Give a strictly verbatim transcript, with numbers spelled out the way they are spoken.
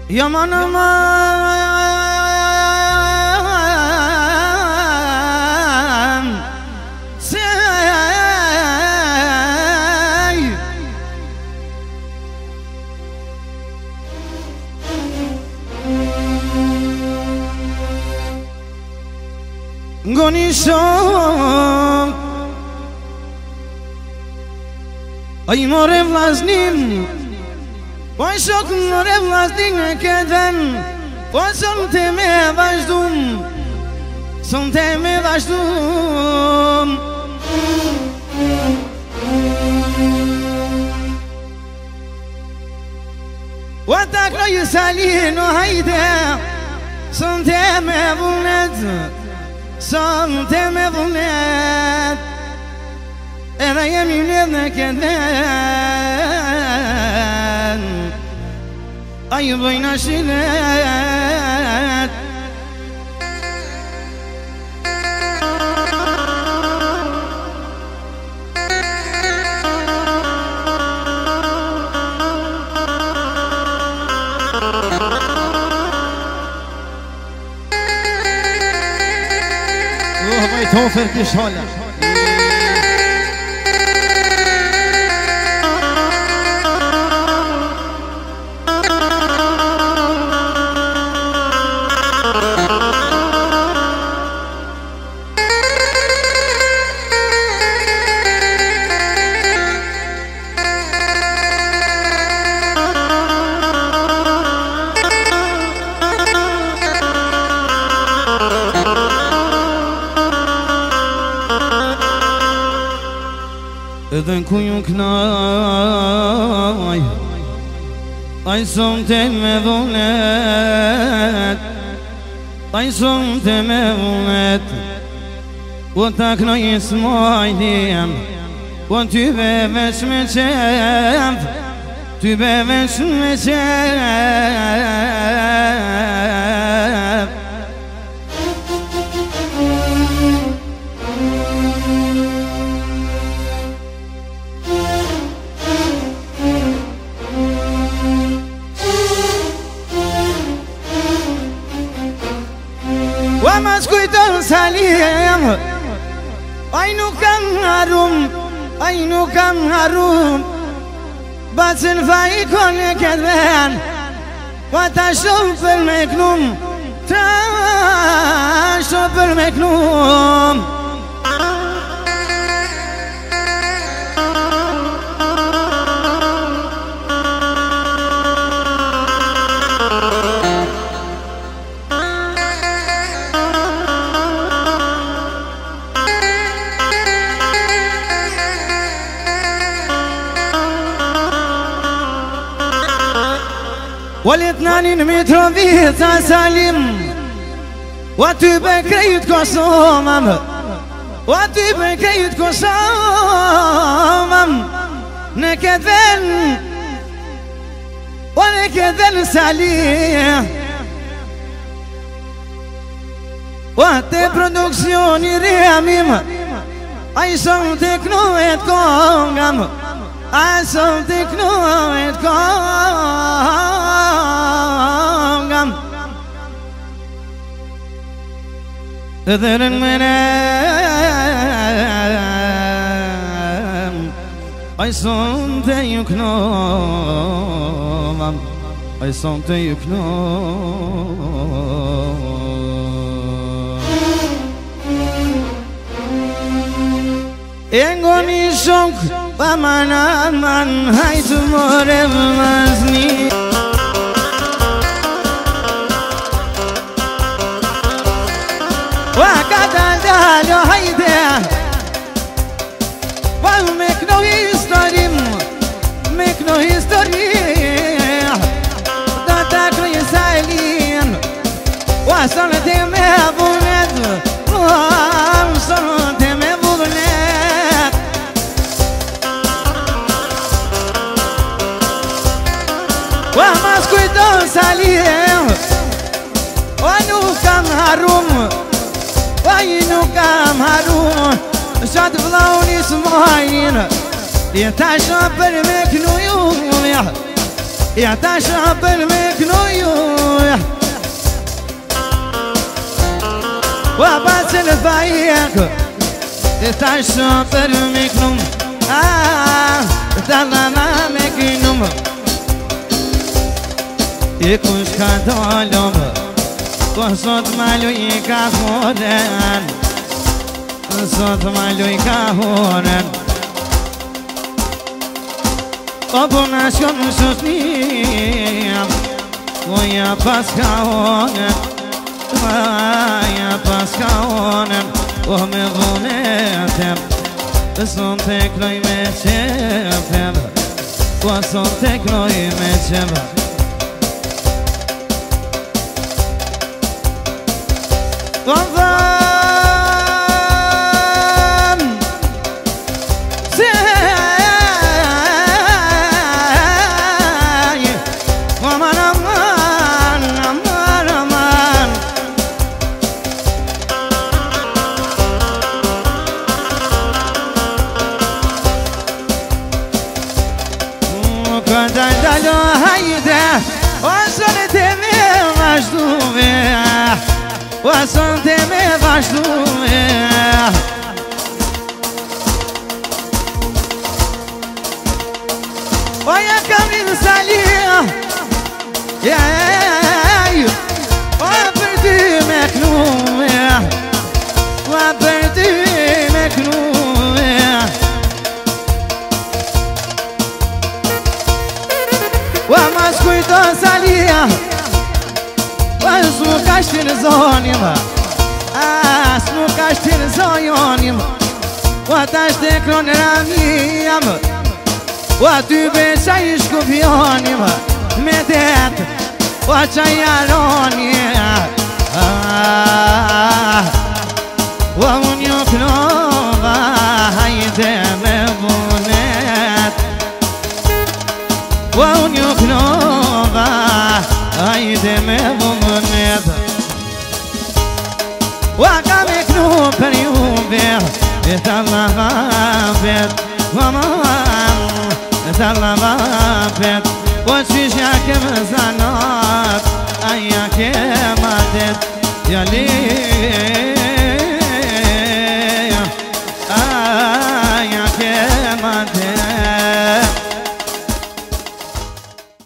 Yaman aman Sey Gonishom Ay more vlaznim Po shok more vlaznim e këden Po son të me vazhdum Son të me vazhdum O ta kroj salin o hajde Son të me vullnet Son të me vullnet Edhe jemi vledh në kënden A ju bëjna shilet Oh, vai tofer kish hala Edhe në ku ju knaj Aj son të me vullnet Aj son të me vullnet O ta knaj i smajdim O ty be veç me qef Ty be veç me qef Wa ma s'kujton salim Aj nuk kam harum Aj nuk kam harum Bacën fajkon e këtë ven Wa ta shumë për me knum Ta shumë për me knum Walit nanin Mitrovica Salim Wa ty be krejt Kosovëm Wa ty be krejt Kosovëm Në këtë ven O në këtë ven Salim Wa te produksioni remim A i son të knuet kongam A i son të knuet kongam Edhe rën menem A i son të ju knovëm A i son të ju knovëm E ngoni shok Pa man aman Hajtë more vëzni Wa ka dal dalo hajde Wa me këno historim Me këno historim Da ta kroj salin Wa sonë të me vullnet Wa sonë të me vullnet Wa ma s'kujton salin Wa nuk kam harum Wa i nuk kam harum Shatë vlau një smajin Je ta shë për me kënu ju يا تشرب المكنوية وبس الفايق تشرب المكنوم آه تلما مكنوم يكوش كدولم وصوت مالوي كهونن صوت مالوي كهونن أبونا شون شوشنيم ويا باسكاونن ويا باسكاونن وهم غونتم صوتك لوي مشفم وصوتك لوي مشفم وظن وصلت من مشروع ويا كم ساليه يا وبردي مكنوع وبردي مكنوع وما سكويتو ساليه اسمو کشتین زانیم اسمو کشتین زانیم و تشت کرون رمیم و تو به شایش کبیانیم مدت و چیرانیم و اون یکنام هایده مبوند و اون یکنام هایده مبوند وقامك نوم بريوم بيه يتلا بابت ومان يتلا بابت وشيش يا كم زنات أيا كم عدت يلي